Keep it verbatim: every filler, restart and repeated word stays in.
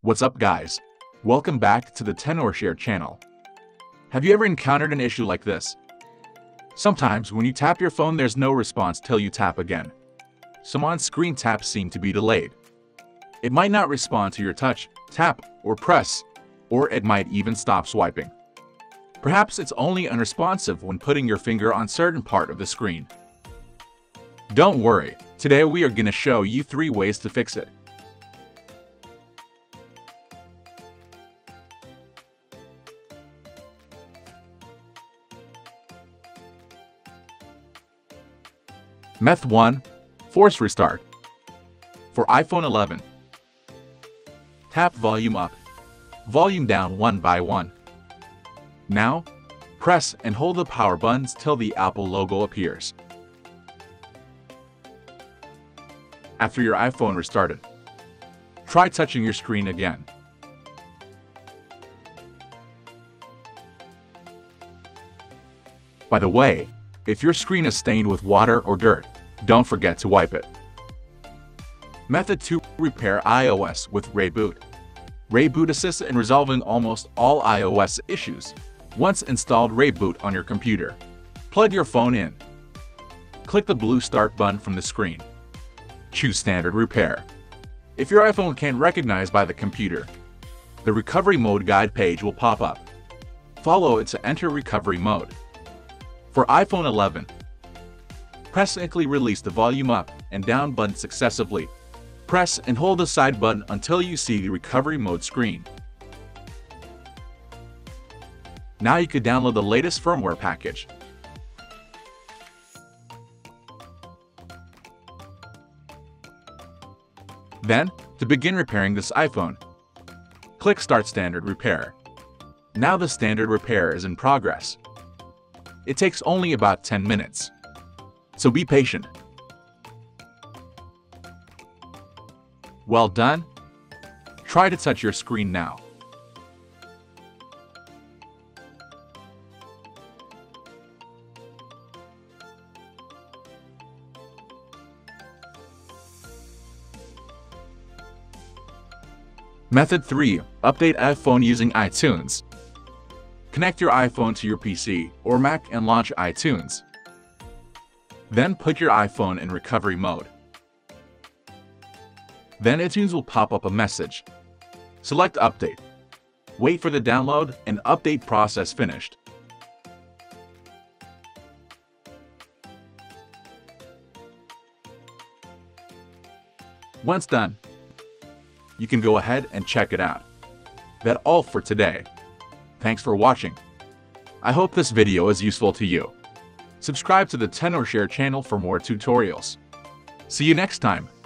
What's up, guys? Welcome back to the TenorShare channel. Have you ever encountered an issue like this? Sometimes when you tap your phone, there's no response till you tap again. Some on-screen taps seem to be delayed. It might not respond to your touch, tap, or press, or it might even stop swiping. Perhaps it's only unresponsive when putting your finger on certain part of the screen. Don't worry, today we are going to show you three ways to fix it. Method one. Force restart. For iPhone eleven, tap volume up, volume down one by one. Now, press and hold the power buttons till the Apple logo appears. After your iPhone restarted, try touching your screen again. By the way, if your screen is stained with water or dirt, don't forget to wipe it. Method two. Repair iOS with ReiBoot. ReiBoot assists in resolving almost all iOS issues. Once installed ReiBoot on your computer, plug your phone in. Click the blue Start button from the screen. Choose Standard Repair. If your iPhone can't recognize by the computer, the Recovery Mode guide page will pop up. Follow it to enter recovery mode. For iPhone eleven, press and quickly release the volume up and down button successively. Press and hold the side button until you see the recovery mode screen. Now you could download the latest firmware package. Then, to begin repairing this iPhone, click Start Standard Repair. Now the standard repair is in progress. It takes only about ten minutes, so be patient. Well done. Try to touch your screen now. Method three. Update iPhone using iTunes. Connect your iPhone to your P C or Mac and launch iTunes. Then put your iPhone in recovery mode. Then iTunes will pop up a message. Select Update. Wait for the download and update process finished. Once done, you can go ahead and check it out. That's all for today. Thanks for watching. I hope this video is useful to you. Subscribe to the TenorShare channel for more tutorials. See you next time.